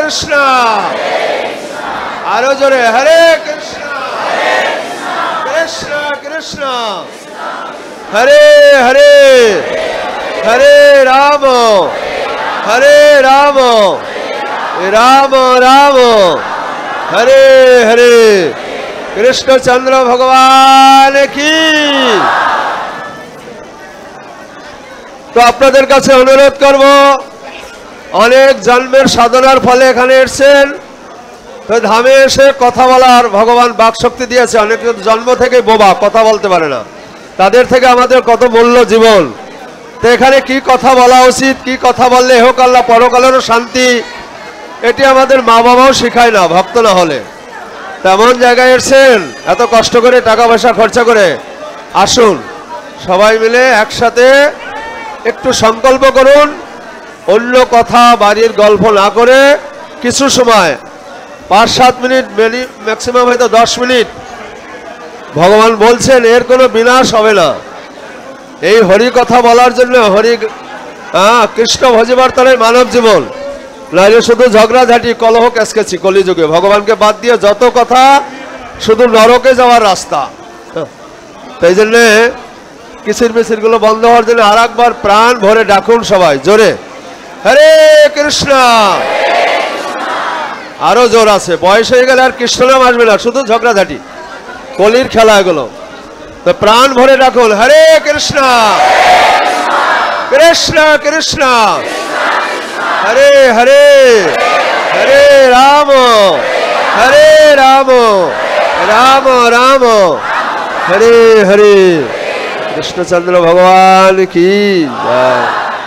কৃষ্ণ আরো জোরে হরে কৃষ্ণ কৃষ্ণ কৃষ্ণ হরে হরে হরে রাম রাম রাম হরে হরে কৃষ্ণচন্দ্র ভগবান কি। তো আপনাদের কাছে অনুরোধ করব, অনেক জন্মের সাধনার ফলে এখানে এসেছেন, তো ধামে এসে কথা বলার ভগবান বাকশক্তি দিয়েছে। অনেক জন্ম থেকে বোবা, কথা বলতে পারে না, তাদের থেকে আমাদের কত মূল্য জীবন। তো এখানে কি কথা বলা উচিত, কি কথা বললে হোক আল্লাহ পরকালেরও শান্তি, এটি আমাদের মা বাবাও শেখায় না ভক্ত না হলে। তেমন জায়গায় এসেছেন, এত কষ্ট করে টাকা পয়সা খরচা করে, আসুন সবাই মিলে একসাথে একটু সংকল্প করুন, অন্য কথা বাড়ির গল্প না করে কিছু সময় 5-7 মিনিট, ম্যাক্সিমাম হয়তো 10 মিনিট, ভগবান বলছেন এর কোনো বিনাশ হবে না। এই হরি কথা বলার জন্য, হরি কৃষ্ণ ভজিবার তরে মানব জীবন, নাইলে শুধু ঝগড়াঝাটি কলহ ক্যাসকেছি কলিযুগে। ভগবানকে বাদ দিয়ে যত কথা, শুধু নরকে যাওয়ার রাস্তা। তাই জন্যে কিসির মিছির গুলো বন্ধ হওয়ার জন্য আর একবার প্রাণ ভরে ডাকুন সবাই জোরে হরে কৃষ্ণ। আরো জোর আছে, বয়স হয়ে গেলে আর কৃষ্ণ নাম আসবে না, শুধু ঝগড়াঝাটি কলির খেলা এগুলো। তো প্রাণ ভরে ডাকুন হরে কৃষ্ণ কৃষ্ণ কৃষ্ণ হরে হরে হরে রাম রাম রাম হরে হরে। কৃষ্ণচন্দ্র ভগবান কি জয়।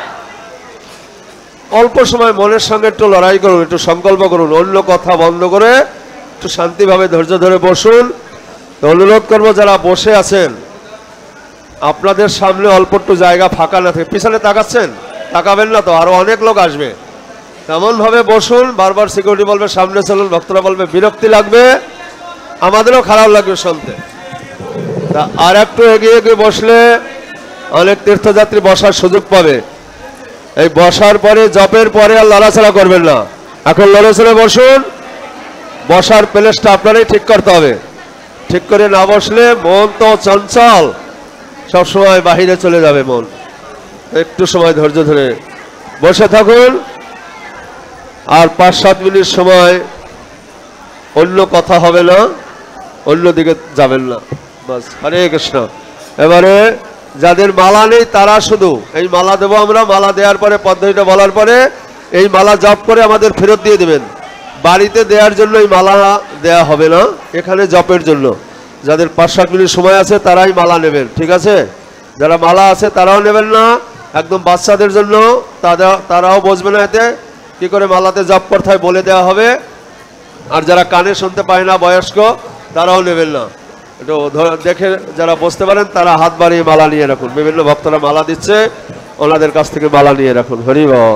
অল্প সময় মনের সঙ্গে একটু লড়াই করুন, একটু সংকল্প করুন, অন্য কথা বন্ধ করে একটু শান্তিভাবে ধৈর্য ধরে বসুন। অনুরোধ করবো যারা বসে আছেন, আপনাদের সামনে অল্প একটু জায়গা ফাঁকা না থাকে, পিছনে তাকাচ্ছেন, তাকাবেন না তো, আরো অনেক লোক আসবে। তেমন ভাবে বসুন, বারবার সিকিউরিটি বলবে সামনে চলুন, ভক্তরা বলবে বিরক্তি লাগবে, আমাদেরও খারাপ লাগবে শুনতে। তা আর একটু এগিয়ে এগিয়ে বসলে অনেক তীর্থযাত্রী বসার সুযোগ পাবে। এই বসার পরে, জপের পরে আর লড়াচড়া করবেন না, এখন লড়াচড়ে বসুন। বসার প্লেসটা আপনারাই ঠিক করতে হবে, ঠিক করে না বসলে মন তো চঞ্চল, সবসময় বাহিরে চলে যাবে মন। একটু সময় ধৈর্য ধরে বসে থাকুন, আর 5-7 মিনিট সময় অন্য কথা হবে না, অন্যদিকে যাবেন না, বাস। হরে কৃষ্ণ। এবারে যাদের মালা নেই তারা শুধু এই মালা দেবো আমরা, মালা দেওয়ার পরে পদ্ধতিটা বলার পরে এই মালা জপ করে আমাদের ফেরত দিয়ে দেবেন। বাড়িতে দেওয়ার জন্য এই মালা দেয়া হবে না, এখানে জপের জন্য। যাদের 5-7 মিনিট সময় আছে তারাই মালা নেবেন, ঠিক আছে? যারা মালা আছে তারাও নেবেন না, একদম বাচ্চাদের জন্য তারাও বসবে না, এতে কি করে মালাতে জপ করতে হয় বলে দেওয়া হবে। আর যারা কানে শুনতে পায় না, বয়স্ক, তারাও নেবেন না। একটু দেখে যারা বসতে পারেন তারা হাত বাড়িয়ে মালা নিয়ে রাখুন। বিভিন্ন ভক্তরা মালা দিচ্ছে, ওনাদের কাছ থেকে মালা নিয়ে রাখুন। হরি বল।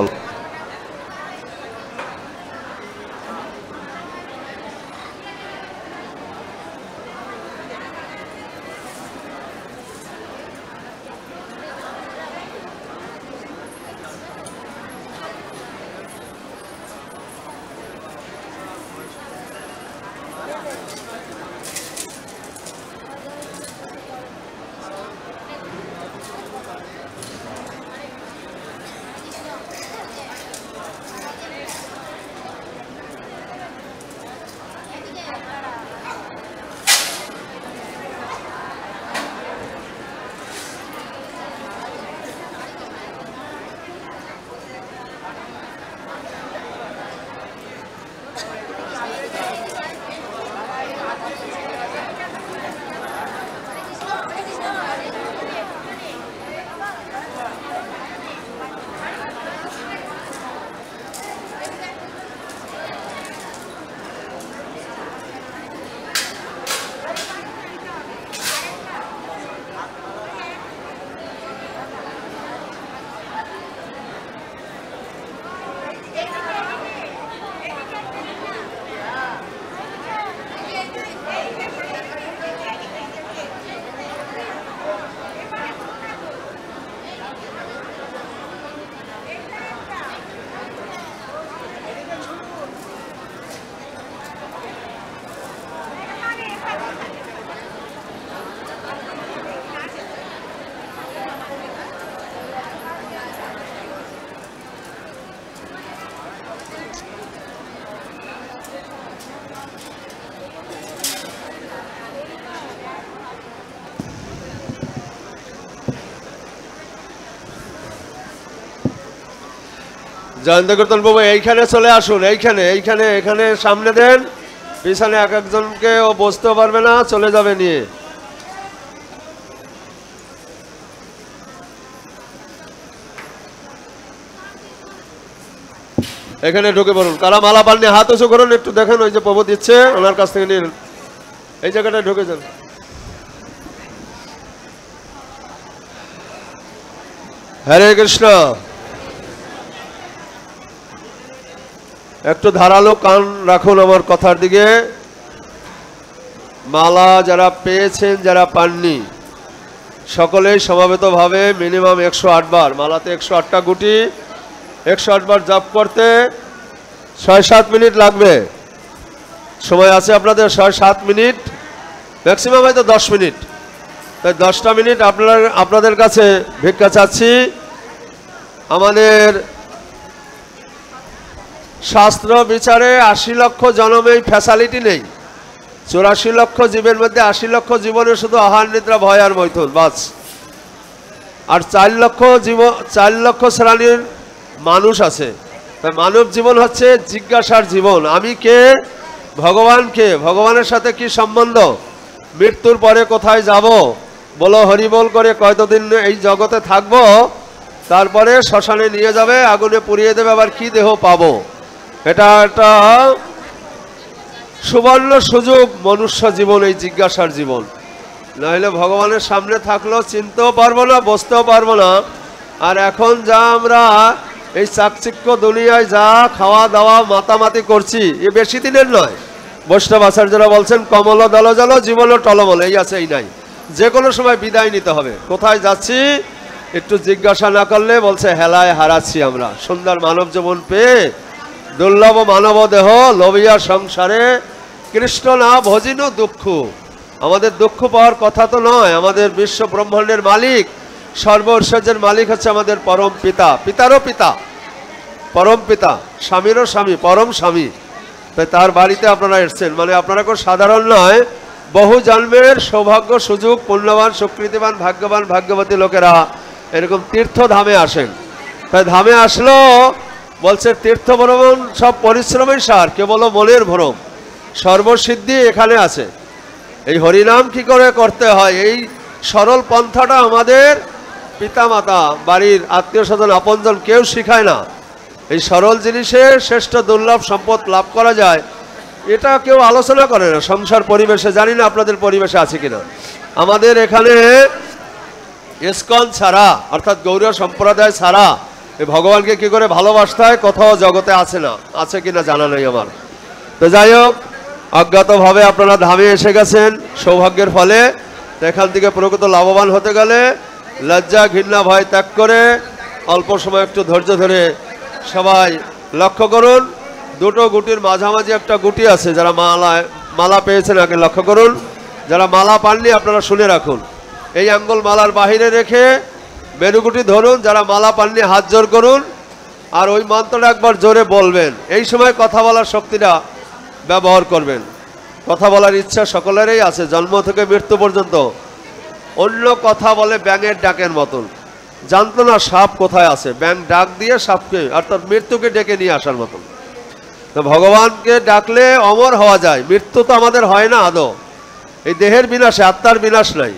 জয়ন্ত কীর্তন বাবু এইখানে চলে আসুন, এইখানে এইখানে এখানে সামনে দেন, পিছনে এক একজনকে ও বসতেও পারবে না, চলে যাবে নিয়ে। এখানে ঢুকে পড়ুন। কারা মালা পাননি হাত উঁচু করুন, একটু দেখেন, ওই যে প্রভু দিচ্ছে ওনার কাছ থেকে নিন। এই জায়গাটায় ঢুকে যান। হরে কৃষ্ণ। একটু ধারালো কান রাখুন আমার কথার দিকে। মালা যারা পেয়েছেন, যারা পাননি, সকলেই সমবেতভাবে মিনিমাম 108 বার, মালাতে 108টা গুটি, 108 বার জপ করতে 6-7 মিনিট লাগবে। সময় আছে আপনাদের 6-7 মিনিট, ম্যাক্সিমাম হয়তো 10 মিনিট। তাই 10টা মিনিট আপনাদের কাছে ভিক্ষা চাচ্ছি। আমাদের শাস্ত্র বিচারে 80 লক্ষ জন্মে এই ফ্যাসিলিটি নেই। 84 লক্ষ জীবের মধ্যে 80 লক্ষ জীবনে শুধু আহার নিদ্রা ভয় আর মৈথুন বাস। আর 4 লক্ষ শ্রেণীর মানুষ আছে। তাই মানব জীবন হচ্ছে জিজ্ঞাসার জীবন। আমি কে, ভগবান কে, ভগবানের সাথে কি সম্বন্ধ, মৃত্যুর পরে কোথায় যাব, বলো হরিবল করে কতদিন এই জগতে থাকবো, তারপরে শ্মশানে নিয়ে যাবে, আগুনে পুড়িয়ে দেবে, আবার কি দেহ পাবো। এটা একটা সুবর্ণ সুযোগ মনুষ্য জীবন, এই জিজ্ঞাসার জীবন। নাহলে ভগবানের সামনে থাকলেও চিনতেও পারবো না, বসতেও পারবো না। আর এখন যা আমরা এই চাকচিক্য দুনিয়ায় যা খাওয়া দাওয়া মাতামাতি করছি, এ বেশি দিনের নয়। বৈষ্ণব আচার্যরা বলছেন কমল দল জল জীবন টলমল, এই আছে এই নাই, যে কোনো সময় বিদায় নিতে হবে। কোথায় যাচ্ছি একটু জিজ্ঞাসা না করলে বলছে হেলায় হারাচ্ছি আমরা। সুন্দর মানব জীবন পেয়ে দুর্লভ মানব দেহ লবিয়া সংসারে, কৃষ্ণ না ভজিন দুঃখ। আমাদের দুঃখ পাওয়ার কথা তো নয়। আমাদের বিশ্ব ব্রহ্মাণ্ডের মালিক, সর্ব ঐশ্বর্যের মালিক হচ্ছে আমাদের পরম পিতা, পিতারও পিতা, পরম পিতা, স্বামীরও স্বামী, পরম স্বামী। তাই তার বাড়িতে আপনারা এসছেন, মানে আপনারা কোনো সাধারণ নয়, বহু জন্মের সৌভাগ্য সুযোগ, পুণ্যবান সুকৃতিবান ভাগ্যবান ভাগ্যবতী লোকেরা এরকম তীর্থধামে আসেন। তাই ধামে আসলো বলছে তীর্থ ভ্রমণ সব পরিশ্রমের সার, কেবল মনের ভ্রম, সর্বসিদ্ধি এখানে আছে। এই হরিনাম কি করে করতে হয়, এই সরল পন্থাটা আমাদের পিতামাতা, বাড়ির আত্মীয় স্বজন আপনজন কেউ শিখায় না। এই সরল জিনিসের শ্রেষ্ঠ দুর্লভ সম্পদ লাভ করা যায়, এটা কেউ আলোচনা করে না সংসার পরিবেশে। জানি না আপনাদের পরিবেশে আছে কিনা। আমাদের এখানে ইসকন ছাড়া, অর্থাৎ গৌড়ীয় সম্প্রদায় ছাড়া এই ভগবানকে কি করে ভালোবাসতে হয় কোথাও জগতে আছে না, আছে কিনা জানা নেই আমার। তো যাই হোক, অজ্ঞাতভাবে আপনারা ধামে এসে গেছেন সৌভাগ্যের ফলে। তো এখান থেকে প্রকৃত লাভবান হতে গেলে লজ্জা ঘৃণা ভয় ত্যাগ করে অল্প সময় একটু ধৈর্য ধরে সবাই লক্ষ্য করুন। দুটো গুটির মাঝামাঝি একটা গুটি আছে, যারা মালা পেয়েছেন আগে লক্ষ্য করুন, যারা মালা পাননি আপনারা শুনে রাখুন। এই আঙ্গুল মালার বাহিরে রেখে মেরুগুটি ধরুন, যারা মালা পাননি হাত জোর করুন, আর ওই মন্ত্রটা একবার জোরে বলবেন। এই সময় কথা বলার শক্তিটা ব্যবহার করবেন। কথা বলার ইচ্ছা সকলেরই আছে, জন্ম থেকে মৃত্যু পর্যন্ত। অন্য কথা বলে ব্যাঙের ডাকের মতন, জানতো না সাপ কোথায় আছে, ব্যাঙ ডাক দিয়ে সাপকে অর্থাৎ মৃত্যুকে ডেকে নিয়ে আসার মতন। তো ভগবানকে ডাকলে অমর হওয়া যায়। মৃত্যু তো আমাদের হয় না আদৌ, এই দেহের বিনাশে, আত্মার বিনাশ নাই।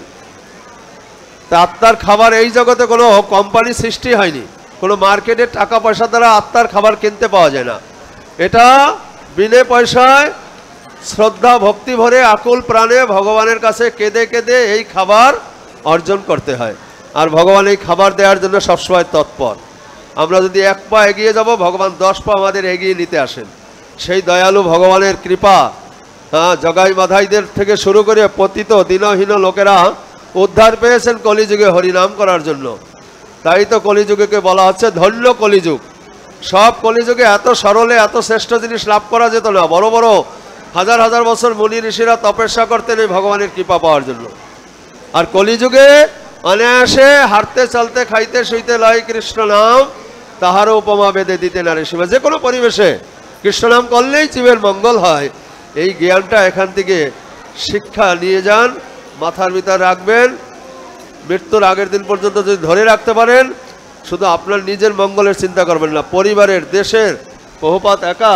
তা আত্মার খাবার এই জগতে কোনো কোম্পানি সৃষ্টি হয়নি, কোনো মার্কেটে টাকা পয়সা দ্বারা আত্মার খাবার কিনতে পাওয়া যায় না। এটা বিনে পয়সায় শ্রদ্ধা ভক্তি ভরে আকুল প্রাণে ভগবানের কাছে কেঁদে কেঁদে এই খাবার অর্জন করতে হয়। আর ভগবান এই খাবার দেওয়ার জন্য সবসময় তৎপর। আমরা যদি 1 পা এগিয়ে যাব, ভগবান 10 পা আমাদের এগিয়ে নিতে আসেন। সেই দয়ালু ভগবানের কৃপা, জগাই মাধাইদের থেকে শুরু করে পতিত দীনহীন লোকেরা উদ্ধার পেয়েছেন কলিযুগে হরিনাম করার জন্য। তাই তো কলিযুগকে বলা হচ্ছে ধন্য কলিযুগ। সব কলিযুগে এত সরলে এত শ্রেষ্ঠ জিনিস লাভ করা যেত না। বড় বড় হাজার হাজার বছর মুনি ঋষিরা তপস্যা করতেন এই ভগবানের কৃপা পাওয়ার জন্য। আর কলিযুগে অনায়াসে হাঁটতে চলতে খাইতে শুইতে লয় কৃষ্ণ নাম, তাহারও উপমা বেদে দিতে নারে শিবা। যে কোনো পরিবেশে কৃষ্ণ নাম করলেই জীবের মঙ্গল হয়। এই জ্ঞানটা এখান থেকে শিক্ষা নিয়ে যান, মাথার ভিতর রাখবেন। মৃত্যুর আগের দিন পর্যন্ত যদি ধরে রাখতে পারেন, শুধু আপনার নিজের মঙ্গলের চিন্তা করবেন না, পরিবারের, দেশের। বহুপাত একা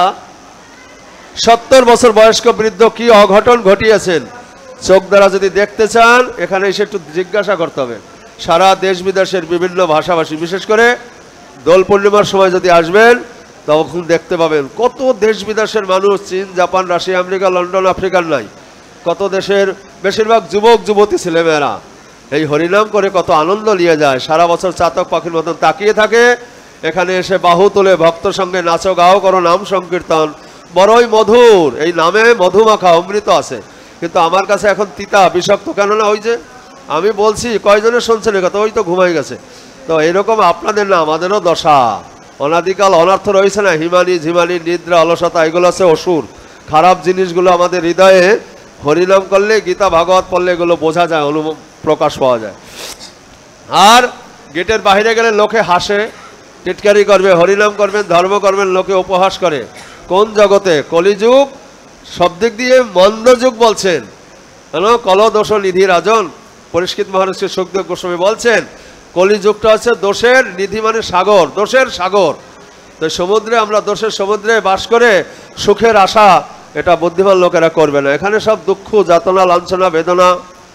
70 বছর বয়স্ক বৃদ্ধ কি অঘটন ঘটিয়েছেন চোখ দ্বারা যদি দেখতে চান, এখানে এসে একটু জিজ্ঞাসা করতে হবে। সারা দেশ বিদেশের বিভিন্ন ভাষাভাষী, বিশেষ করে দোল পূর্ণিমার সময় যদি আসবেন তখন দেখতে পাবেন কত দেশ বিদেশের মানুষ, চীন, জাপান, রাশিয়া, আমেরিকা, লন্ডন, আফ্রিকার নাই, কত দেশের বেশিরভাগ যুবক যুবতী ছেলেমেয়েরা এই হরিনাম করে কত আনন্দ নিয়ে যায়। সারা বছর চাতক পাখির মতন তাকিয়ে থাকে, এখানে এসে বাহু তুলে ভক্ত সঙ্গে নাচো গাও করো, নাম সংকীর্তন বড়ই মধুর। এই নামে মধুমাখা অমৃত আছে, কিন্তু আমার কাছে এখন তিতা বিষাক্ত। কেননা ওই যে আমি বলছি, কয়জনে শুনছেন কথা, ওই তো ঘুমাই গেছে। তো এরকম আপনাদের না আমাদেরও দশা, অনাদিকাল অনর্থ রয়েছে না, হিমানি ঝিমানি, নিদ্রা, অলসতা, এগুলো আছে অসুর, খারাপ জিনিসগুলো আমাদের হৃদয়ে। হরিনাম করলে, গীতা ভাগবত পড়লে এগুলো বোঝা যায়, প্রকাশ পাওয়া যায়। আর গেটের বাইরে গেলে লোকে হাসে, টিটকারি করবে, হরিনাম করবেন, ধর্ম করবেন, লোকে উপহাস করে। কোন জগতে? কলিযুগ, সব দিক দিয়ে মন্দ যুগ বলছেন। কেন? কলদোষ নিধি রাজন, পরিষ্কৃত মহারাজকে সুখদেব গোস্বামী বলছেন কলিযুগটা হচ্ছে দোষের নিধি, মানে সাগর, দোষের সাগর। তো সমুদ্রে, আমরা দোষের সমুদ্রে বাস করে সুখের আশা, এটা বুদ্ধিমান লোকেরা করবে না। এখানে সব দুঃখ, যাতনা, লাঞ্ছনা, বেদনা।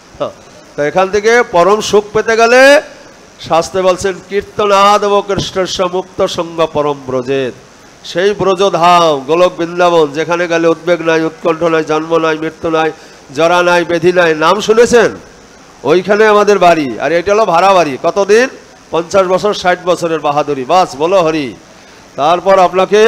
তো এখান থেকে পরম সুখ পেতে গেলে শাস্ত্রে বলছেন কীর্তনাদব কৃষ্ণস্য মুক্ত সঙ্গ পরম ব্রজেত। সেই ব্রজধাম গোলক বৃন্দাবন, যেখানে গেলে উদ্বেগ নাই, উৎকণ্ঠ নাই, জন্ম নাই, মৃত্যু নাই, জরা নাই, ব্যাধি নাই। নাম শুনেছেন? ওইখানে আমাদের বাড়ি। আর এটা হলো ভাড়া বাড়ি। কতদিন? 50 বছর, 60 বছরের বাহাদুরি, বাস বলো হরি। তারপর আপনাকে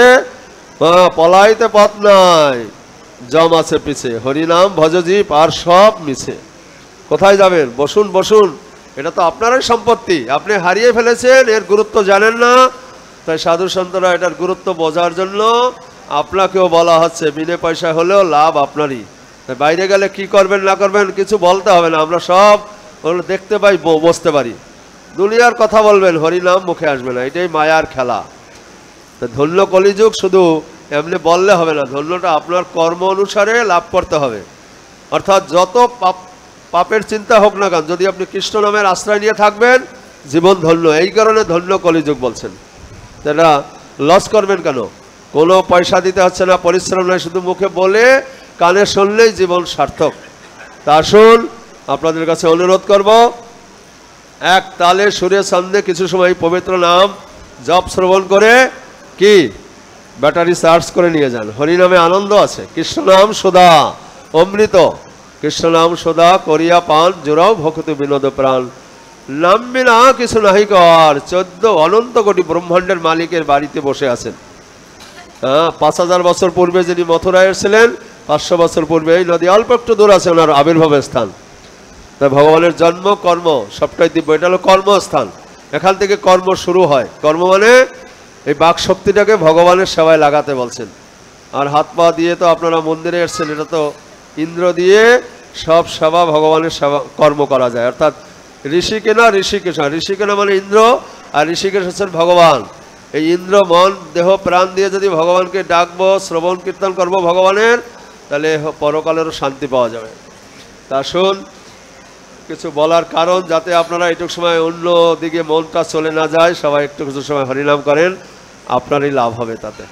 পলাইতে পথ নাই, জম আছে পিছে, হরিনাম ভজজীব আর সব মিছে। কোথায় যাবেন? বসুন বসুন, এটা তো আপনারই সম্পত্তি, আপনি হারিয়ে ফেলেছেন, এর গুরুত্ব জানেন না। তাই সাধু সন্তরা এটার গুরুত্ব বোঝার জন্য আপনাকেও বলা হচ্ছে, বিনে পয়সা হলেও লাভ আপনারই। তাই বাইরে গেলে কি করবেন না করবেন কিছু বলতে হবে না, আমরা সব দেখতে পাই, বসতে পারি। দুনিয়ার কথা বলবেন, হরিনাম মুখে আসবে না, এটাই মায়ার খেলা। ধন্য কলিযুগ শুধু এমনি বললে হবে না, ধন্যটা আপনার কর্ম অনুসারে লাভ করতে হবে। অর্থাৎ যত পাপের চিন্তা হোক না কেন, যদি আপনি কৃষ্ণ নামের আশ্রয় নিয়ে থাকবেন, জীবন ধন্য। এই কারণে ধন্য কলিযুগ বলছেন। এটা লস করবেন কেন? কোনো পয়সা দিতে হচ্ছে না, পরিশ্রম নয়, শুধু মুখে বলে কানে শুনলেই জীবন সার্থক। তা আসুন, আপনাদের কাছে অনুরোধ করব, এক তালে সুরে ছন্দে কিছু সময় পবিত্র নাম জপ শ্রবণ করে কি ব্যাটারি চার্জ করে নিয়ে যান। হরিনামে আনন্দ আছে। কৃষ্ণ নাম সদা অমৃত, কৃষ্ণ নাম সদা করিয়া পান, জোড়াও ভক্তি বিনোদ প্রাণ। নাম বিনা কিছু নাহি কর। 14 অনন্ত কোটি ব্রহ্মাণ্ডের মালিকের বাড়িতে বসে আছেন। 5000 বছর পূর্বে যিনি মথুরায় এসেছিলেন, 500 বছর পূর্বে এই নদী অল্প একটু দূর আছে ওনার আবির্ভাবের স্থান। তাই ভগবানের জন্ম কর্ম সবটাই দিব্য। এটা হলো কর্মস্থান, এখান থেকে কর্ম শুরু হয়। কর্ম মানে এই বাক শক্তিটাকে ভগবানের সেবায় লাগাতে বলছেন। আর হাত পা দিয়ে তো আপনারা মন্দিরে এসছেন, এটা তো ইন্দ্র দিয়ে সব সেবা, ভগবানের সেবা কর্ম করা যায়। অর্থাৎ ঋষিকেনা, ঋষিকেনা মানে ইন্দ্র, আর ঋষিকেশ হচ্ছেন ভগবান। এই ইন্দ্র মন দেহ প্রাণ দিয়ে যদি ভগবানকে ডাকবো, শ্রবণ কীর্তন করবো ভগবানের, তাহলে পরকালেরও শান্তি পাওয়া যাবে। তা শুন, কিছু বলার কারণ, যাতে আপনারা একটু সময় অন্য দিকে মনটা চলে না যায়, সবাই একটু কিছু সময় হরিনাম করেন, আপনারই লাভ হবে তাতে।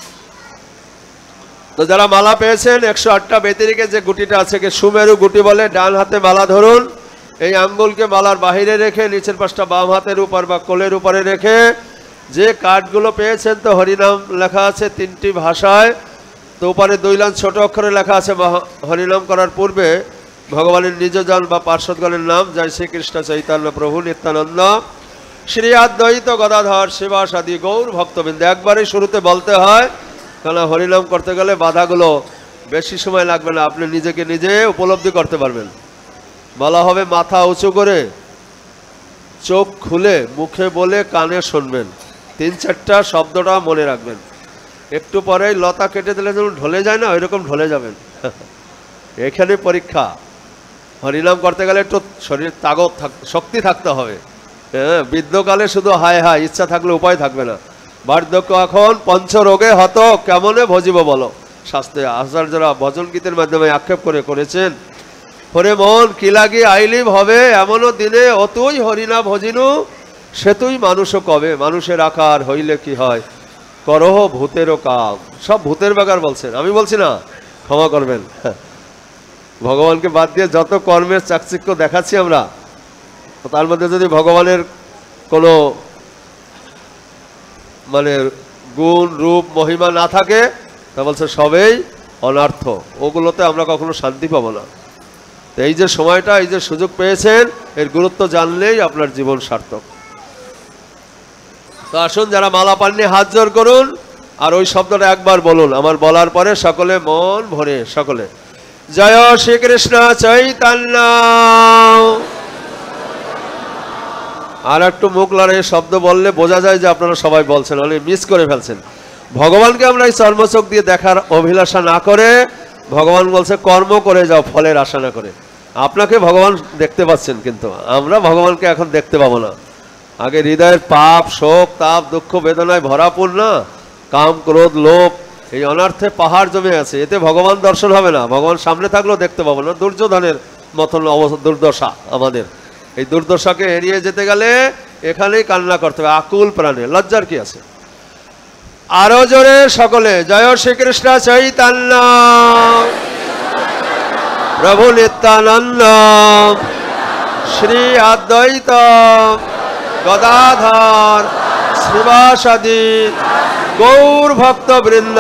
তো যারা মালা পেয়েছেন, 108টা ব্যতিরিকে যে গুটিটা আছে, সুমেরু গুটি বলে, ডান হাতে মালা ধরুন। এই আঙ্গুলকে মালার বাহিরে রেখে নিচের পাশটা বাম হাতের উপর বা কোলের উপরে রেখে, যে কার্ডগুলো পেয়েছেন তো হরিনাম লেখা আছে 3টি ভাষায়। তো উপরে 2 লাইন ছোট অক্ষরে লেখা আছে হরিনাম করার পূর্বে ভগবানের নিজজন বা পার্শ্বদগণের নাম, জয় শ্রীকৃষ্ণ চৈতন্য প্রভু নিত্যানন্দ শ্রী অদ্বৈত গদাধর শিবাসাদি গৌর ভক্তবৃন্দ। একবারই শুরুতে বলতে হয়, কারণ হরিনাম করতে গেলে বাধাগুলো বেশি সময় লাগবে না, আপনি নিজেকে নিজে উপলব্ধি করতে পারবেন। বলা হবে মাথা উঁচু করে, চোখ খুলে, মুখে বলে, কানে শুনবেন। 3-4টা শব্দটা মনে রাখবেন। একটু পরেই লতা কেটে দিলে যেমন ঢলে যায় না, ওইরকম ঢলে যাবেন। এখানে পরীক্ষা। হরিনাম করতে গেলে একটু শরীর তাগত শক্তি থাকতে হবে। হ্যাঁ, বৃদ্ধকালে শুধু হায় হায় ইচ্ছা থাকলে উপায় থাকবে না। বার্ধক্য এখন পঞ্চরোগে হত, কেমনে ভজিব বলো। শাস্ত্রে আচার্যরা ভজন গীতের মাধ্যমে আক্ষেপ করেছেন, হরে মন কি লাগি আইলিব হবে, এমনও দিনে অতই হরিনা ভজিনু, সে তুই মানুষও কবে, মানুষের আকার হইলে কি হয়, করহ ভূতেরও কাম। সব ভূতের ব্যাপার বলছেন, আমি বলছি না, ক্ষমা করবেন। ভগবানকে বাদ দিয়ে যত কর্মের চাকচিক্য দেখাচ্ছি আমরা, তার মধ্যে যদি ভগবানের কোনো মানে গুণ রূপ মহিমা না থাকে, তা বলছে সবেই অনার্থ, ওগুলোতে আমরা কখনো শান্তি পাবো না। এই যে সময়টা, এই যে সুযোগ পেয়েছেন, এর গুরুত্ব জানলেই আপনার জীবন সার্থক। তো আসুন, যারা মালা পাননি হাত জোর করুন, আর ওই শব্দটা একবার বলুন আমার বলার পরে, সকলে মন ভরে, সকলে জয় শ্রীকৃষ্ণ চৈতন্য। আর একটু মুখ লড়াই শব্দ বললে বোঝা যায় যে আপনারা সবাই বলছেন, অনেক মিস করে ফেলছেন। ভগবানকে আমরা এই চর্মচোখ দিয়ে দেখার অভিলাষা না করে, ভগবান বলছে কর্ম করে যাও, ফলের আশা না করে। আপনাকে ভগবান দেখতে পাচ্ছেন, কিন্তু আমরা ভগবানকে এখন দেখতে পাবো না। আগে হৃদয়ের পাপ, শোক, তাপ, দুঃখ, বেদনায় ভরাপূর্ণ, কাম, ক্রোধ, লোভ, এই অনার্থে পাহাড় জমে আছে, এতে ভগবান দর্শন হবে না। ভগবান সামনে থাকলেও দেখতে পাবো না। দুর্যোধনের মতন অবস্থা, দুর্দশা আমাদের। এই দুর্দশাকে এড়িয়ে যেতে গেলে এখানেই কান্না করতে হবে আকুল প্রাণে, লজ্জার কি আছে। আরো জোরে সকলে জয় শ্রীকৃষ্ণ চৈতন্য প্রভু নিত্যানন্দ শ্রী অদ্বৈত গদাধর শ্রীবাসাদি গৌর ভক্ত বৃন্দ।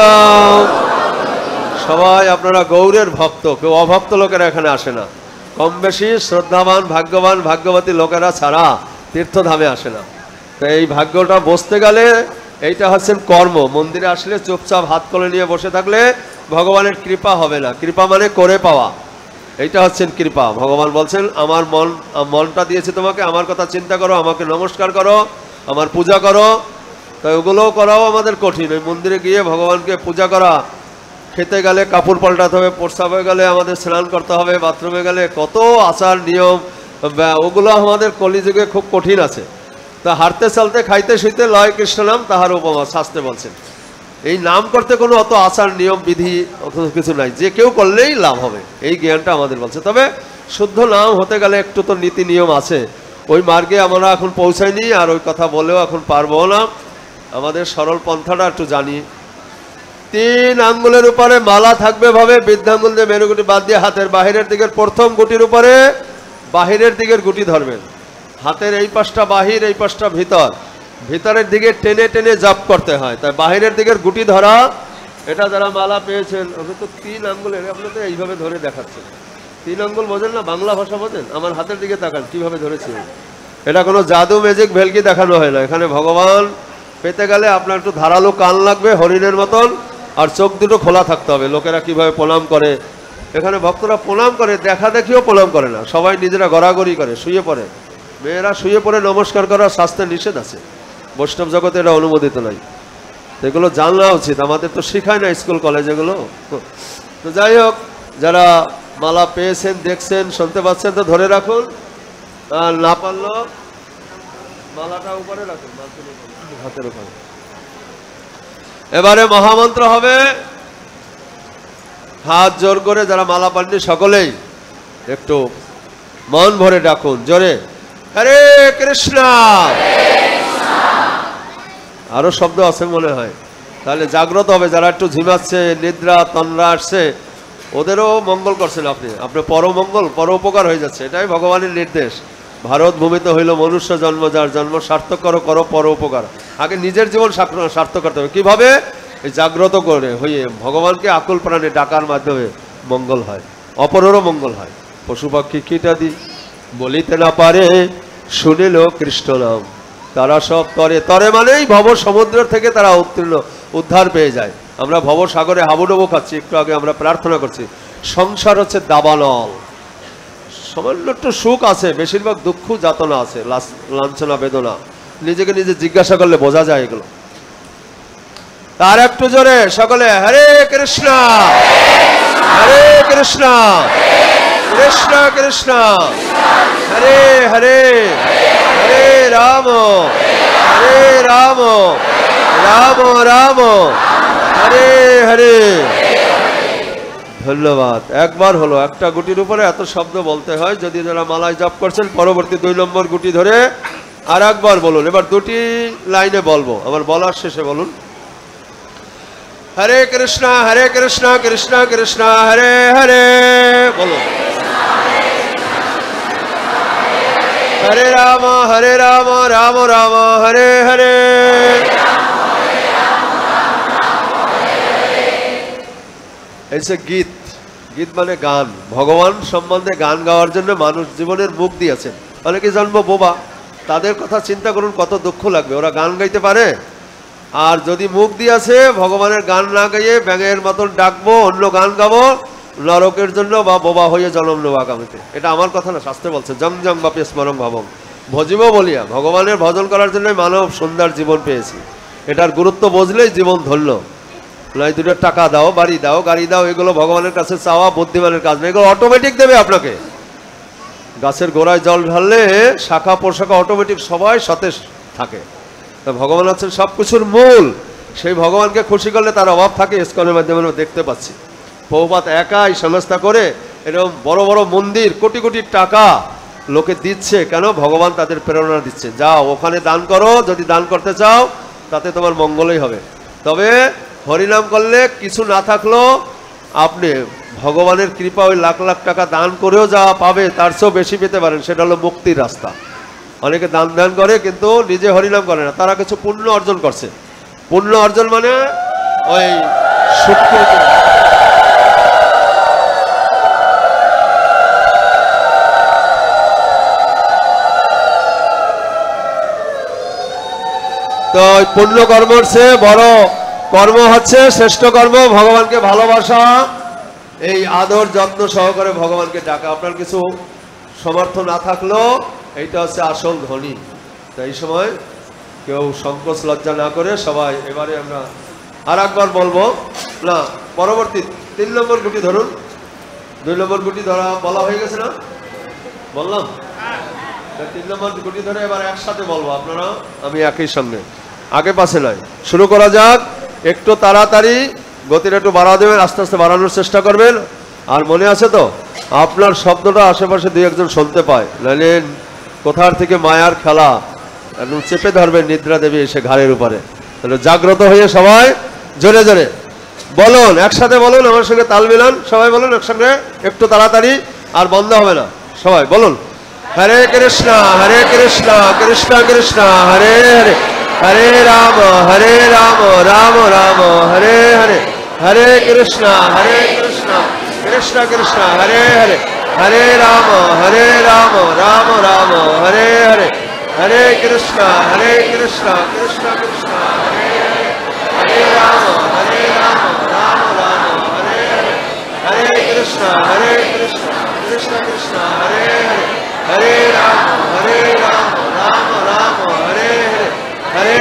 সবাই আপনারা গৌরের ভক্ত, কেউ অভক্ত লোকেরা এখানে আসে না। কম বেশি শ্রদ্ধাবান, ভাগ্যবান, ভাগ্যবতী লোকেরা ছাড়া তীর্থধামে আসে না। তো এই ভাগ্যটা বসতে গেলে এইটা হচ্ছেন কর্ম। মন্দিরে আসলে চুপচাপ হাত কোলে নিয়ে বসে থাকলে ভগবানের কৃপা হবে না। কৃপা মানে করে পাওয়া, এইটা হচ্ছেন কৃপা। ভগবান বলছেন আমার মনটা দিয়েছে তোমাকে, আমার কথা চিন্তা করো, আমাকে নমস্কার করো, আমার পূজা করো। তাই ওগুলোও করাও আমাদের কঠিন। ওই মন্দিরে গিয়ে ভগবানকে পূজা করা, খেতে গেলে কাপড় পাল্টাতে হবে, প্রস্রাবে গেলে আমাদের স্নান করতে হবে, বাথরুমে গেলে কত আচার নিয়ম, ওগুলো আমাদের কলিযুগে খুব কঠিন আছে। তা হাঁটতে চলতে খাইতে শুইতে লয় কৃষ্ণ নাম তাহার উপমা, শাস্ত্রে বলছেন। এই নাম করতে কোনো অত আচার নিয়ম বিধি অত কিছু নাই, যে কেউ করলেই লাভ হবে, এই জ্ঞানটা আমাদের বলছে। তবে শুদ্ধ নাম হতে গেলে একটু তো নীতি নিয়ম আছে, ওই মার্গে আমরা এখন পৌঁছাইনি, আর ওই কথা বলেও এখন পারবো না। আমাদের সরল পন্থাটা একটু জানি। 3 আঙ্গুলের উপরে মালা থাকবে ভাবে, বৃদ্ধাঙ্গুল দিয়ে মেরুগুটি বাদ দিয়ে হাতের বাহিরের দিকের প্রথম গুটির উপরে বাহিরের দিকের গুটি ধরবেন। হাতের এই পাশটা বাহির, এই পাশটা ভিতর, ভিতরের দিকে টেনে টেনে জাপ করতে হয়। তাই বাহিরের দিকের গুটি ধরা, এটা যারা মালা পেয়েছেন, আমি তো 3 আঙ্গুলের, আপনি তো এইভাবে ধরে দেখাচ্ছেন। 3 আঙ্গুল বোঝেন না, বাংলা ভাষা বোঝেন? আমার হাতের দিকে তাকান কিভাবে ধরেছি। এটা কোনো জাদু ম্যাজিক ভেলকি দেখানো হয় না। এখানে ভগবান পেতে গেলে আপনার একটু ধারালো কান লাগবে হরিণের মতন, আর চোখ দুটো খোলা থাকতে হবে। লোকেরা কিভাবে প্রণাম করে, এখানে ভক্তরা প্রণাম করে, দেখা দেখিও প্রণাম করে না, সবাই নিজেরা গড়াগড়ি করে, শুয়ে পড়ে। মেয়েরা শুয়ে পড়ে নমস্কার করার শাস্ত্রে নিষেধ আছে, বৈষ্ণব জগতে এটা অনুমোদিত নাই। এগুলো জানা উচিত, আমাদের তো শেখায় না স্কুল কলেজ এগুলো। তো যাই হোক, যারা মালা পেয়েছেন, দেখছেন, শুনতে পাচ্ছেন, তো ধরে রাখুন, আর না পারলো মালাটা উপরে রাখুন, হাতের উপরে। এবারে মহামন্ত্র হবে, হাত জোর করে যারা মালা পাননি সকলেই একটু মন ভরে ডাকুন জোরে, হরে কৃষ্ণ। আরো শব্দ আছে মনে হয়, তাহলে জাগ্রত হবে। যারা একটু ঝিমাচ্ছে, নিদ্রা তন্দ্রা আসছে, ওদেরও মঙ্গল করছেন আপনি, আপনার পরমঙ্গল, পর উপকার হয়ে যাচ্ছে। এটাই ভগবানের নির্দেশ। ভারত ভূমিতে হইল মনুষ্য জন্ম, যার জন্ম সার্থক করো, করো পর উপকার। আগে নিজের জীবন সার্থক করতে হবে। কিভাবে? এই জাগ্রত করে হয়ে ভগবানকে আকুল প্রাণে ডাকার মাধ্যমে মঙ্গল হয়, অপরেরও মঙ্গল হয়। পশু পাখি কীটাদি বলিতে না পারে, শুনিল কৃষ্ণ নাম তারা সব তরে। তরে মানেই ভব সমুদ্র থেকে তারা উদ্ধার পেয়ে যায়। আমরা ভব সাগরে হাবুডুবু খাচ্ছি, একটু আগে আমরা প্রার্থনা করছি। সংসার হচ্ছে দাবানল, সামান্য একটু সুখ আছে, বেশিরভাগ দুঃখ যাতনা আছে, লাঞ্ছনা বেদনা। নিজেকে নিজে জিজ্ঞাসা করলে বোঝা যায় এগুলো। তার একটু জোরে সকলে হরে কৃষ্ণ হরে কৃষ্ণ কৃষ্ণ কৃষ্ণ হরে হরে, হরে রাম হরে রাম রাম রাম হরে হরে। ধন্যবাদ। একবার হলো, একটা গুটির উপরে এত শব্দ বলতে হয়। যদি যারা মালায় জপ করছেন, পরবর্তী 2 নম্বর গুটি ধরে আর একবার বলুন, এবার দুটি লাইনে বলবো, আবার বলার শেষে বলুন। হরে কৃষ্ণ কৃষ্ণ কৃষ্ণ হরে হরে, বলুন। হরে রাম রাম রাম হরে হরে। এই যে গীত, গীত মানে গান। ভগবান সম্বন্ধে গান গাওয়ার জন্য মানুষ জীবনের মুখ দিয়েছেন। অনেকে জন্ম বোবা, তাদের কথা চিন্তা করুন, কত দুঃখ লাগবে। ওরা গান গাইতে পারে? আর যদি মুখ দিয়েছে ভগবানের গান না গাইয়ে ব্যাঙের মতন ডাকবো, অন্য গান গাবো, নরকের জন্য বা বোবা হয়ে জন্ম নেবো আগামীতে। এটা আমার কথা না, শাস্ত্রে বলছে জং জং বাপি স্মরং ভাবং ভজিব বলিয়া। ভগবানের ভজন করার জন্য মানব সুন্দর জীবন পেয়েছি। এটার গুরুত্ব বুঝলেই জীবন ধন্য। নয় দুটো টাকা দাও, বাড়ি দাও, গাড়ি দাও, এগুলো ভগবানের কাছে চাওয়া বুদ্ধিমানের কাজ না, এগুলো অটোমেটিক দেবে আপনাকে। গাছের গোড়ায় জল ঢাললে শাখা পোশাখা অটোমেটিক সবাই সতেজ থাকে। তা ভগবান আছেন সব কিছুর মূল। সেই ভগবানকে খুশি করলে তার অভাব থাকে। ইসকনের মাধ্যমে আমরা দেখতে পাচ্ছি প্রভুপাদ একাই সংস্থা করে এরকম বড় বড় মন্দির, কোটি কোটি টাকা লোকে দিচ্ছে। কেন? ভগবান তাদের প্রেরণা দিচ্ছে, যাও ওখানে দান করো, যদি দান করতে চাও তাতে তোমার মঙ্গলই হবে। তবে হরিনাম করলে কিছু না থাকলেও আপনি ভগবানের কৃপা ওই লাখ লাখ টাকা দান করেও যা পাবে তার চেয়েও বেশি পেতে পারেন। সেটা হলো মুক্তির রাস্তা। অনেকে দান ধ্যান করে কিন্তু নিজে হরিনাম করে না, তারা কিছু পুণ্য অর্জন করছে। পুণ্য অর্জন মানে ওই শক্তি। তো পুণ্য কর্মর চেয়ে বড় কর্ম হচ্ছে, শ্রেষ্ঠ কর্ম ভগবানকে ভালোবাসা, এই আদর যত্ন সহকারে ভগবানকে ডাকা। আপনার কিছু সমর্থ না থাকলেও এইটা হচ্ছে আসল ধনী। তাই এই সময় কেউ সংকোচ লজ্জা না করে সবাই, এবারে আমরা আর একবার বলবো না, পরবর্তী 3 নম্বর গুটি ধরুন। 2 নম্বর গুটি ধরা বলা হয়ে গেছে না? বললাম 3 নম্বর গুটি ধরে এবার একসাথে বলবো, আপনারা আমি একই সঙ্গে, আগে পাশে নয়। শুরু করা যাক। একটু তাড়াতাড়ি গতিটা একটু বাড়া দেবেন, আস্তে আস্তে বাড়ানোর চেষ্টা করবেন। আর মনে আছে তো আপনার শব্দটা আশেপাশে 2-1 শুনতে পায়, নাহলে কোথার থেকে মায়ার খেলা একদম চেপে ধরবেন নিদ্রা দেবী এসে ঘাড়ের উপরে। তাহলে জাগ্রত হয়ে সবাই জোরে জোরে বলুন, একসাথে বলুন, আমার সঙ্গে তাল মিলান। সবাই বলুন একসঙ্গে, একটু তাড়াতাড়ি, আর বন্ধ হবে না। সবাই বলুন হরে কৃষ্ণ কৃষ্ণ কৃষ্ণ হরে হরে, হরে রাম রাম রাম হরে হরে, হরে কৃষ্ণ কৃষ্ণ কৃষ্ণ হরে হরে, হরে রাম রাম রাম হরে হরে, হরে কৃষ্ণ কৃষ্ণ কৃষ্ণ হরে হরে, হরে রাম রাম রাম হরে হরে, হরে কৃষ্ণ কৃষ্ণ কৃষ্ণ হরে হরে, হরে রাম রাম রাম হরে হরে, হরে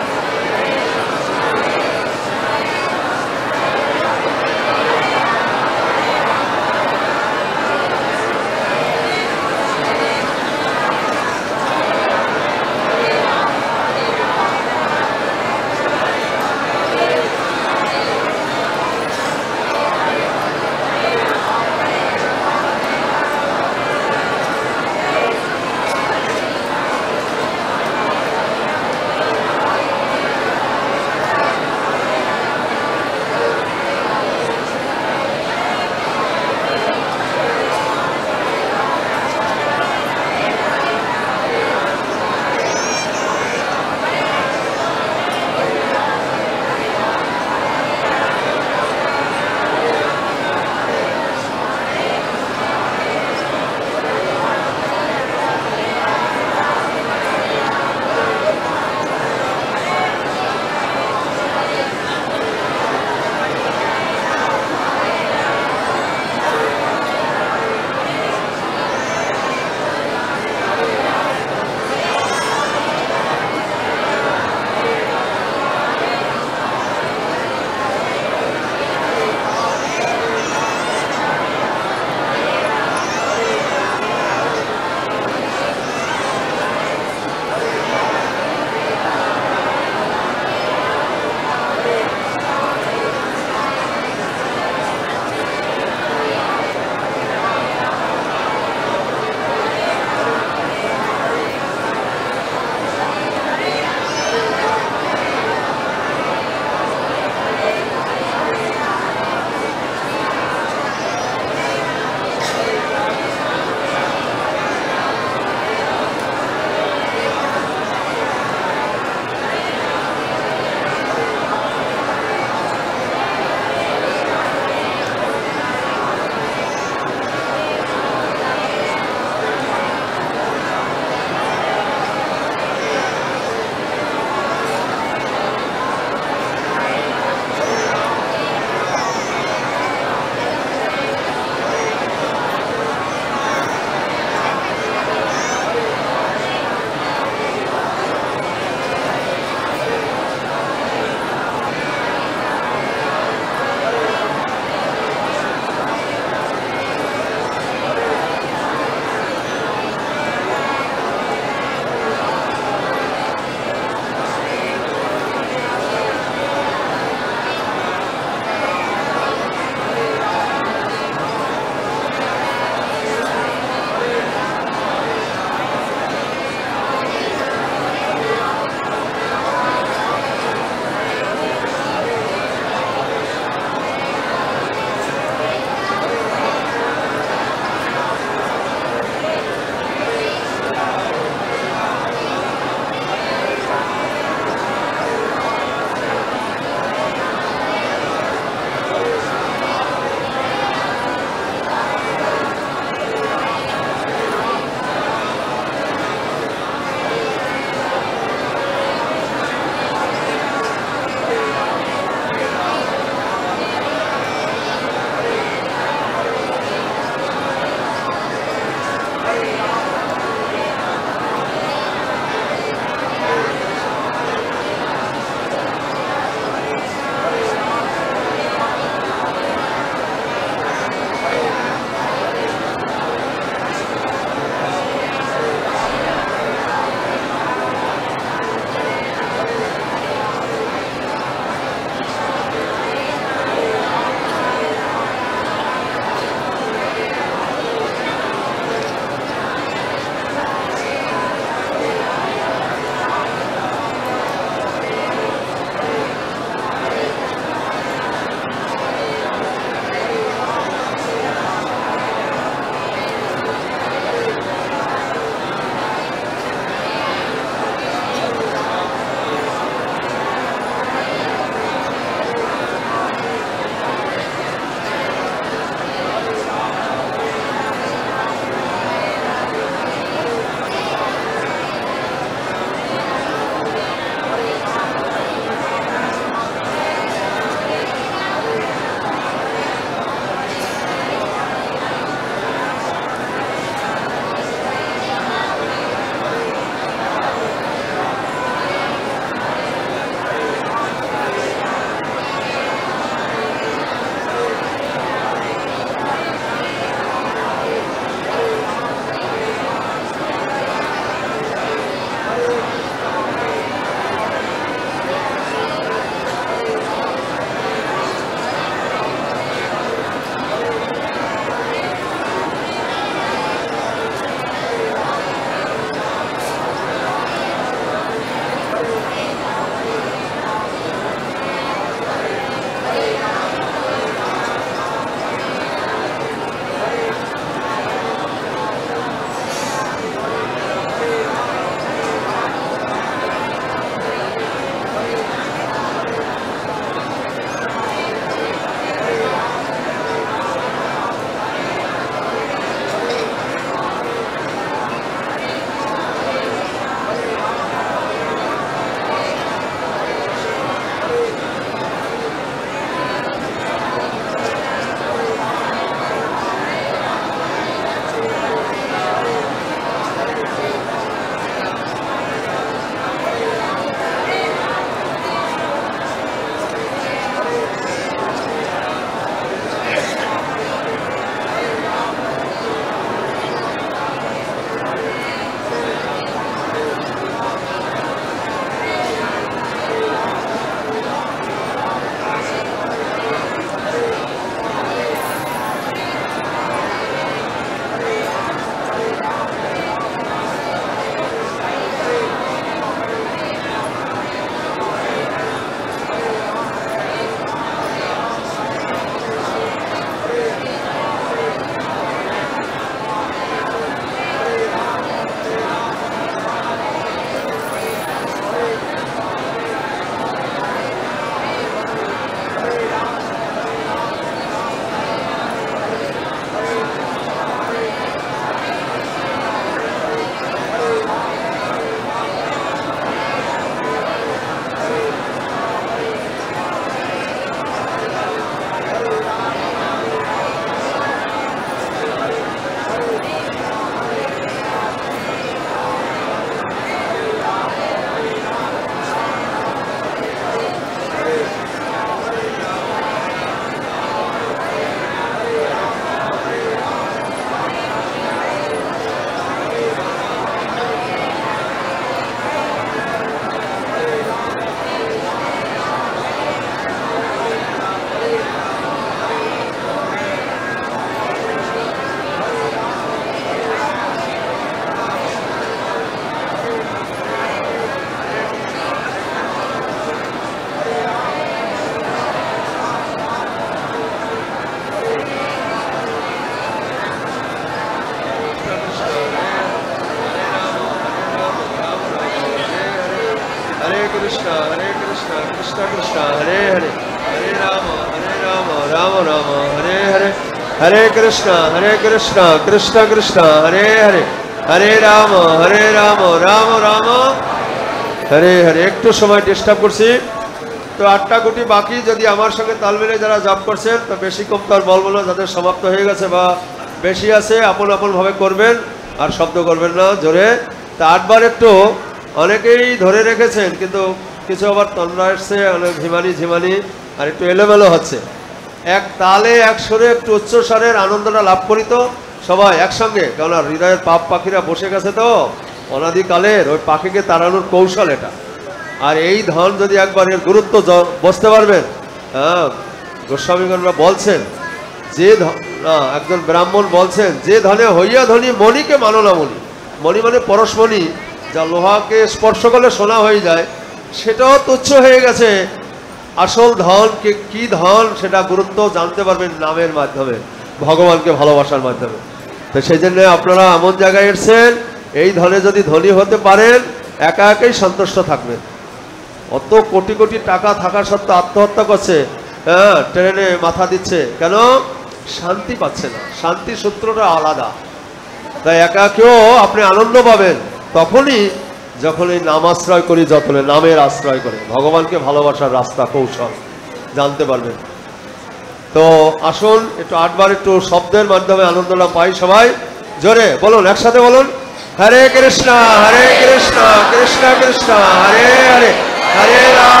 हरे कृष्णा कृष्ण कृष्ण हरे हरे हरे राम राम राम हरे हरे। একটু সময় ডিস্টার্ব করছি তো 8টা গুটি বাকি, যদি আমার সঙ্গে তাল মিলে যারা জপ করছেন তো বেশি কম তো আর বলবো না, যাদের সমাপ্ত হয়ে গেছে বা বেশি আছে আপন আপন ভাবে করবেন আর শব্দ করবেন না জোরে। তা 8 বার একটু অনেকেই ধরে রেখেছেন কিন্তু কিছু আবার তন্দ্রা এসছে, অনেক ঝিমানি আর একটু এলোমেলো হচ্ছে। এক তালে এক সুরে একটু উচ্চ স্বরের আনন্দটা লাভ করি তো সবাই একসঙ্গে, কেননা হৃদয়ের পাপ পাখিরা বসে গেছে তো অনাদিকালের, ওই পাখিকে তাড়ানোর কৌশল এটা। আর এই ধন যদি একবার এর গুরুত্ব বুঝতে পারবেন, হ্যাঁ গোস্বামীগণরা বলছেন যে একজন ব্রাহ্মণ বলছেন যে ধনে হইয়া ধনী মণিকে মানো না মণি। মণি মানে পরশমণি, যা লোহাকে স্পর্শ করলে সোনা হয়ে যায়, সেটাও তুচ্ছ হয়ে গেছে। আসল ধন কি ধন সেটা গুরুত্ব জানতে পারবেন নামের মাধ্যমে, ভগবানকে ভালোবাসার মাধ্যমে। তো সেই জন্য আপনারা এমন জায়গায় এসেছেন, এই ধনে যদি ধনী হতে পারেন একা একাই সন্তুষ্ট থাকবেন। অত কোটি কোটি টাকা থাকা সত্ত্বেও আত্মহত্যা করছে, হ্যাঁ ট্রেনে মাথা দিচ্ছে কেন? শান্তি পাচ্ছে না, শান্তি সূত্রটা আলাদা। তাই একাকেও আপনি আনন্দ পাবেন তখনই যখন এই নাম আশ্রয় করি, যতনে নামের আশ্রয় করে ভগবানকে ভালোবাসার রাস্তা কৌশল জানতে পারবেন। তো আসুন একটু 8 বার একটু শব্দের মাধ্যমে আনন্দটা পাই সবাই। জোরে বলুন, একসাথে বলুন, হরে কৃষ্ণ কৃষ্ণ কৃষ্ণ হরে হরে হরে রাম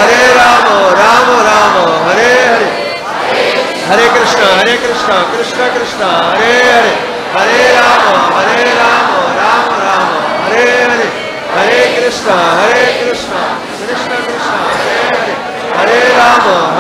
রাম রাম হরে হরে हरे कृष्ण कृष्ण कृष्ण हरे हरे हरे राम राम राम हरे हरे हरे कृष्ण कृष्ण कृष्ण हरे हरे हरे राम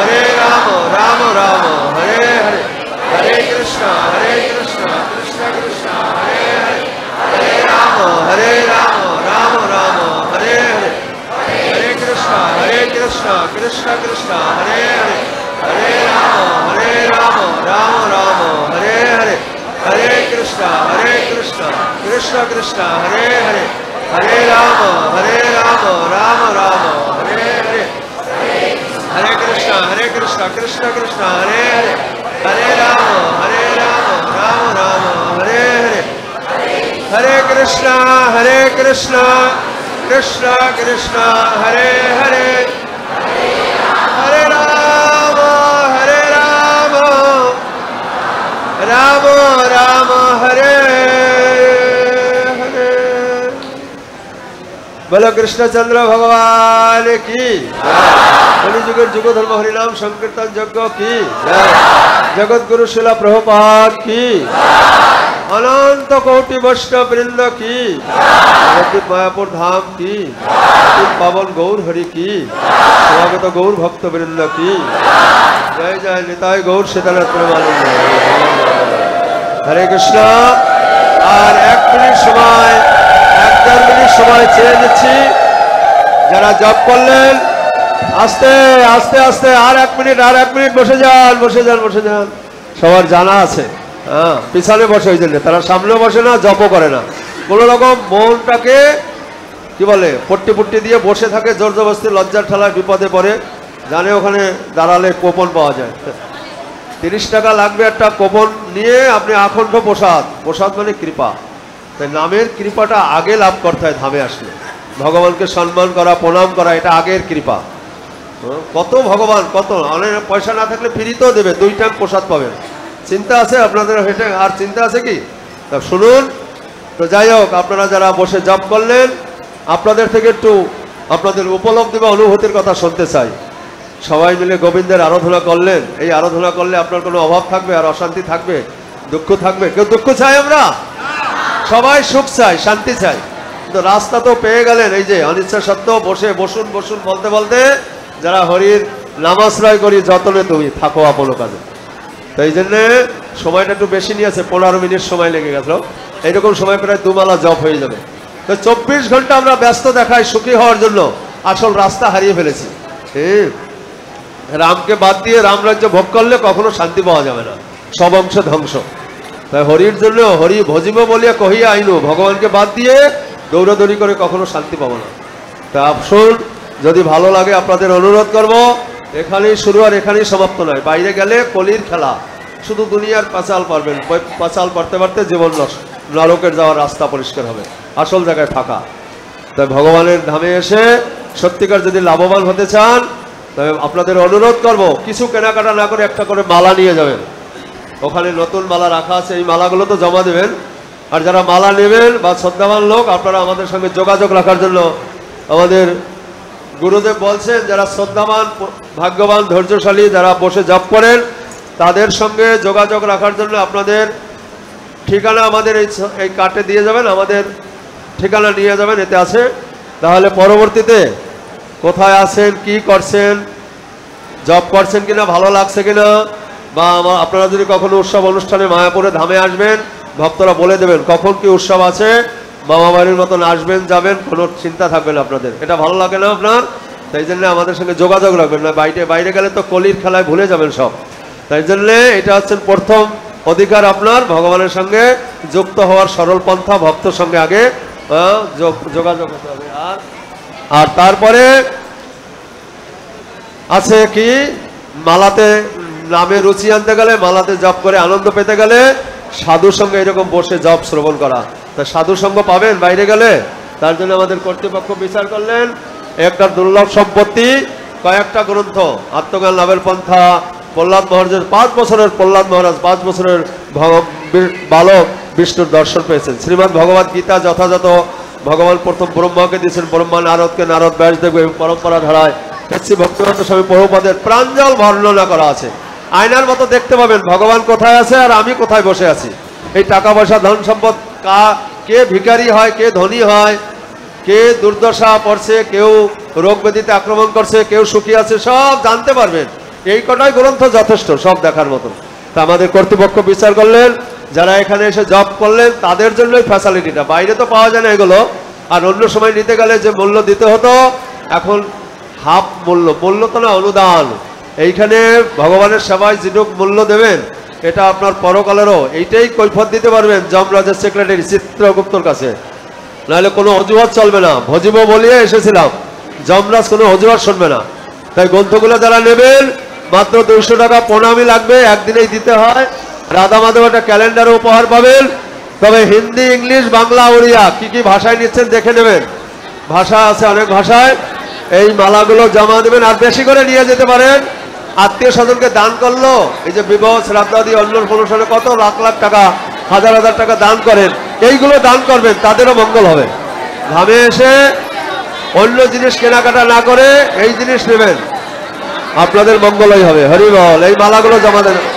राम राम हरे हरे हरे कृष्ण कृष्ण कृष्ण हरे हरे हरे राम राम राम हरे हरे हरे कृष्ण कृष्ण कृष्ण हरे हरे हरे राम राम राम हरे हरे हरे कृष्ण कृष्ण कृष्ण हरे हरे हरे राम राम राम हरे हरे हरे कृष्ण कृष्ण कृष्ण हरे हरे हरे राम राम राम हरे हरे हरे कृष्ण कृष्ण कृष्ण हरे हरे हरे राम राम राम हरे हरे। बोलो कृष्णचंद्र भगवान की कलिजुगेर जुग धर्म हरिनाम संकीर्तन यज्ञ की जगत गुरु शिला प्रभुपाद की अनंत कोटि वैष्णव वृंद की मायापुर धाम की पावन गौर हरि की स्वागत गौर भक्त वृंद की जय जय निताय गौर सीतानाथ प्रेमानंद। हरे कृष्ण। और 1 मिनिट समय 1-1.5 मिनिट समय চেয়ে নিচ্ছি, যারা জপ করলেন আস্তে আস্তে আস্তে আর 1 মিনিট বসে যান। সবার জানা আছে, হ্যাঁ পিছনে বসে, ওই জন্য তারা সামনে বসে না, জপও করে না, কোন রকম মনটাকে কি বলে পট্টি দিয়ে বসে থাকে, জোর জবরদস্তি লজ্জার ঠেলায় বিপদে পড়ে, জানে ওখানে দাঁড়ালে কোপন পাওয়া যায়। 30 টাকা লাগবে একটা কোপন নিয়ে আপনি আখণ্ড প্রসাদ মানে কৃপা। তাই নামের কৃপাটা আগে লাভ করতে হয় ধামে আসলে, ভগবানকে সম্মান করা প্রণাম করা এটা আগের কৃপা। কত ভগবান কত, অনেক পয়সা না থাকলে ফ্রিতেও দেবে, 2 টাইম প্রসাদ পাবেন। চিন্তা আছে আপনাদের হেঁটে, আর চিন্তা আছে কি? তা শুনুন। তো যাই হোক, আপনারা যারা বসে জপ করলেন আপনাদের থেকে একটু আপনাদের উপলব্ধি বা অনুভূতির কথা শুনতে চাই। সবাই মিলে গোবিন্দের আরাধনা করলেন, এই আরাধনা করলে আপনার কোনো অভাব থাকবে আর অশান্তি থাকবে, দুঃখ থাকবে? কেউ দুঃখ চাই? আমরা সবাই সুখ চাই, শান্তি চাই। কিন্তু রাস্তা তো পেয়ে গেলেন, এই যে অনিচ্ছা সত্ত্বেও বসুন বলতে বলতে যারা হরির নামাশ্রয় করি যতনে তুমি থাকো আপন কাজে। তো এই জন্যে সময়টা একটু বেশি নিয়েছে, 15 মিনিট সময় লেগে গেল। এইরকম সময় প্রায় 2 মালা জপ হয়ে যাবে। তো 24 ঘন্টা আমরা ব্যস্ত দেখাই সুখী হওয়ার জন্য, আসল রাস্তা হারিয়ে ফেলেছি। রামকে বাদ দিয়ে রাম রাজ্য ভোগ করলে কখনো শান্তি পাওয়া যাবে না, সব অংশ ধ্বংস। তাই হরির জন্য হরি ভজিব বলিয়া কহিয়া আইনু, ভগবানকে বাদ দিয়ে দৌড়াদৌড়ি করে কখনো শান্তি পাবো না। তা আসুন, যদি ভালো লাগে আপনাদের অনুরোধ করব, এখানেই শুরু আর এখানেই সমাপ্ত নয়। বাইরে গেলে কলির খেলা, শুধু দুনিয়ার পাচাল পারবেন, পাচাল পারতে পারতে জীবন নরকের যাওয়ার রাস্তা পরিষ্কার হবে, আসল জায়গায় থাকা। তাই ভগবানের ধামে এসে সত্যিকার যদি লাভবান হতে চান, তবে আপনাদের অনুরোধ করব কিছু কেনাকাটা না করে একটা করে মালা নিয়ে যাবেন। ওখানে নতুন মালা রাখা আছে, এই মালাগুলো তো জমা দেবেন। আর যারা মালা নেবেন বা শ্রদ্ধাবান লোক, আপনারা আমাদের সঙ্গে যোগাযোগ রাখার জন্য, আমাদের গুরুদেব বলছেন যারা শ্রদ্ধাবান, ভাগ্যবান, ধৈর্যশালী, যারা বসে জপ করেন, তাদের সঙ্গে যোগাযোগ রাখার জন্য আপনাদের ঠিকানা আমাদের এই কার্ডে দিয়ে যাবেন, আমাদের ঠিকানা নিয়ে যাবেন, এতে আছে। তাহলে পরবর্তীতে কোথায় আছেন, কি করছেন, জব করছেন কিনা, ভালো লাগছে কিনা, বা আপনারা যদি কখনো উৎসব অনুষ্ঠানে মায়াপুরে ধামে আসবেন, ভক্তরা বলে দেবেন কখন কি উৎসব আছে, মামা বাড়ির মতন আসবেন যাবেন, কোনো চিন্তা থাকবে না আপনাদের। এটা ভালো লাগে না আপনার? তাই জন্য আমাদের সঙ্গে যোগাযোগ রাখবেন না, বাইরে গেলে তো কলির খেলায় ভুলে যাবেন সব। তাই জন্য এটা হচ্ছে প্রথম অধিকার আপনার, ভগবানের সঙ্গে যুক্ত হওয়ার সরল পন্থা, ভক্তর সঙ্গে আগে যোগাযোগ হতে হবে। আর তারপরে আছে কি, মালাতে নামে রুচি আনতে গেলে, মালাতে জপ করে আনন্দ পেতে গেলে সাধুর সঙ্গে এরকম বসে জপ শ্রবণ করা। তা সাধুর সঙ্গ পাবেন বাইরে গেলে, তার জন্য আমাদের কর্তৃপক্ষ বিচার করলেন একটা দুর্লভ সম্পত্তি, কয়েকটা গ্রন্থ, আত্মজ্ঞান লাভের পন্থা, প্রহ্লাদ মহারাজের 5 বছরের, প্রহ্লাদ মহারাজ 5 বছরের বালক বিষ্ণুর দর্শন পেয়েছেন। শ্রীমদ্ ভগবদ গীতা যথাযথ ভগবান প্রথম ব্রহ্মাকে দিয়েছেন, ব্রহ্মা নারদকে, নারদ ব্যাসদেব, এই পরম্পরা ধারায় শ্রী ভক্তিবেদান্ত স্বামী প্রভুপাদের প্রাঞ্জল বর্ণনা করা আছে। আয়নার মতো দেখতে পাবেন ভগবান কোথায় আছে আর আমি কোথায় বসে আছি। এই টাকা পয়সা, ধন সম্পদ, কে ভিখারি হয়, কে ধনী হয়, কে দুর্দশা পড়ছে, কেউ রোগ ব্যাধিতে আক্রমণ করছে, কেউ সুখী আছে, সব জানতে পারবেন। এই কটাই গ্রন্থ যথেষ্ট সব দেখার মতো। তা আমাদের কর্তৃপক্ষ বিচার করলেন, যারা এখানে এসে জব করলেন তাদের জন্যই ফ্যাসিলিটিটা, বাইরে তো পাওয়া যায় না এগুলো। আর অন্য সময় নিতে গেলে যে মূল্য দিতে হতো, এখন হাফ মূল্য, মূল্য তো না, অনুদান। এইখানে ভগবানের সেবায় যেটুক মূল্য দেবেন, এটা আপনার পরকালেরও এইটাই কৈফত দিতে পারবেন যমরাজের সেক্রেটারি চিত্রগুপ্তর কাছে, নাহলে কোনো অজুহাত চলবে না। ভজিব বলিয়ে এসেছিলাম, যমরাজ কোনো অজুহাত শুনবে না। তাই গ্রন্থগুলো যারা নেবেন মাত্র 200 টাকা প্রণামী লাগবে, একদিনেই দিতে হয়। রাধা মাধব একটা ক্যালেন্ডার উপহার পাবেন। তবে হিন্দি, ইংলিশ, বাংলা, উড়িয়া কি কি ভাষায় নিচ্ছেন দেখে নেবেন, ভাষা আছে অনেক ভাষায়। এই মালাগুলো জমা দেবেন, আর বেশি করে নিয়ে যেতে পারেন। আত্মীয় স্বজনকে দান করলো, এই যে বিবাহ, শ্রাদ্ধাদি, অন্য অনুষ্ঠানে কত লাখ লাখ টাকা, হাজার হাজার টাকা দান করেন, এইগুলো দান করবেন, তাদেরও মঙ্গল হবে। ধামে এসে অন্য জিনিস কেনাকাটা না করে এই জিনিস নেবেন, আপনাদের মঙ্গলই হবে। হরি বল। এই মালাগুলো জমা দেন।